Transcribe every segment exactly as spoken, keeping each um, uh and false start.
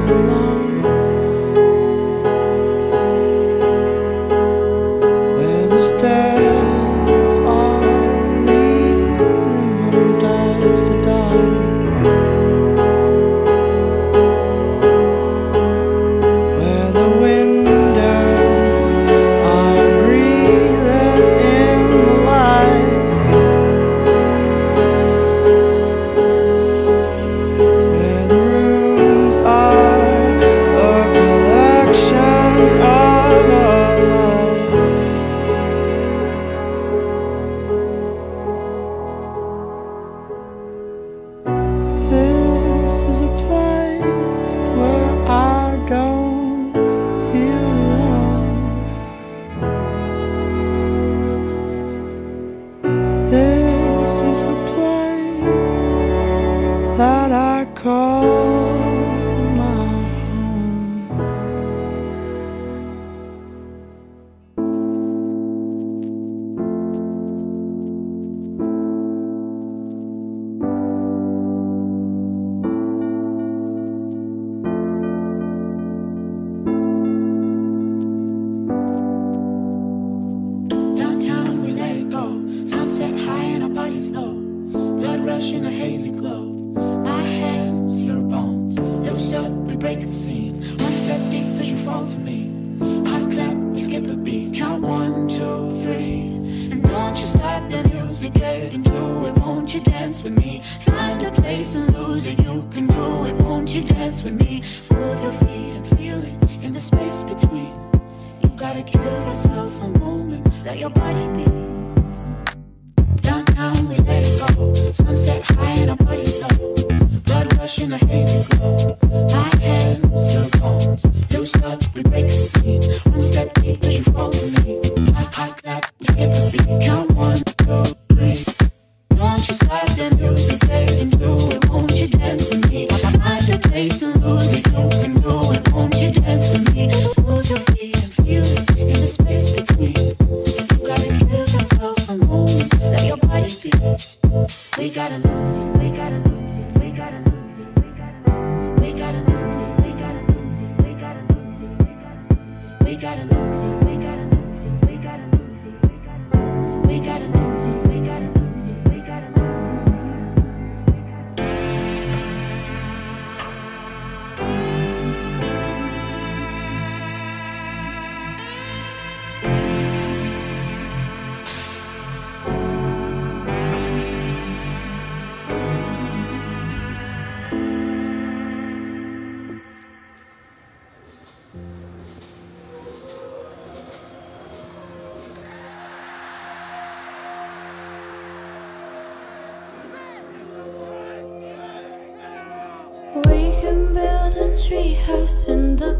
We can build a tree house in the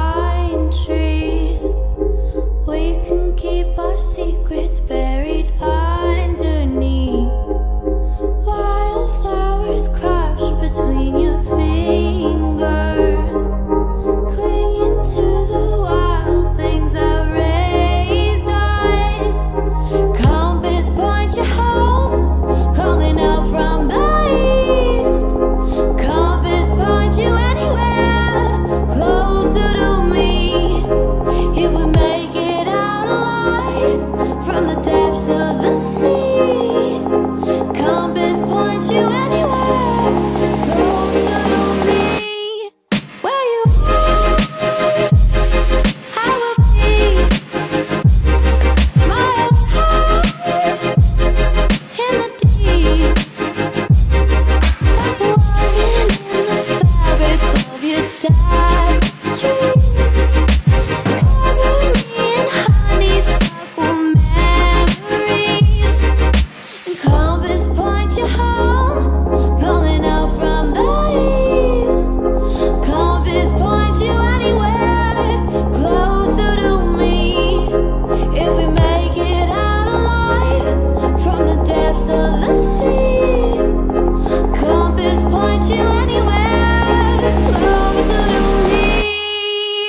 pine trees. We can keep our secrets buried underneath. Wildflowers crush between your fingers, clinging to the wild things that raised us. Compass point you home, calling out from the east. Compass point you anywhere, closer to me. If we make it out alive from the depths of the sea, compass point you anywhere, closer to me. Where you are, I will be. My heart in the deep, walking in the fabric of your tapestry. Cover me in honeysuckle memories. And compass point you home, calling out from the east. Compass point you anywhere, closer to me. If we make it out alive from the depths of the sea, compass point you anywhere, closer to me.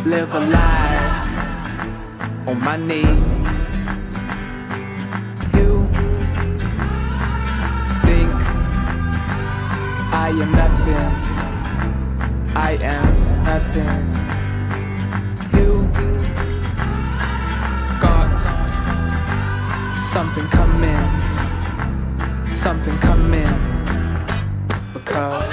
live a life on my knee. You think I am nothing, I am nothing. You got something coming, something coming, because